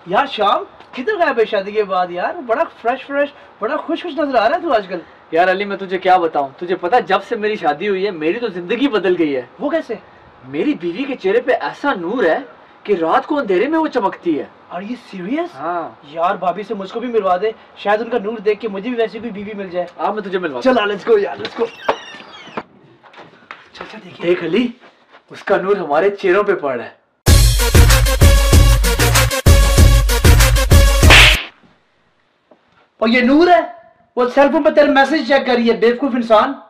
यार शाम किधर गायब है शादी के बाद यार? बड़ा फ्रेश बड़ा खुश नजर आ रहा है तू आजकल। यार अली मैं तुझे क्या बताऊं, तुझे पता जब से मेरी शादी हुई है मेरी तो जिंदगी बदल गई है। वो कैसे? मेरी बीवी के चेहरे पे ऐसा नूर है कि रात को अंधेरे में वो चमकती है। और ये सीरियस? हाँ यार भाभी से मुझको भी मिलवा दे, शायद उनका नूर देख के मुझे भी वैसी कोई बीवी मिल जाए। मैं तुझे मिलवा। चल लेट्स गो यार, लेट्स गो। चल देख अली, उसका नूर हमारे चेहरों पे पड़ रहा है। और ये नूर है? वो सेलफोन पे तेरे मैसेज चेक करिए बेवकूफ इंसान।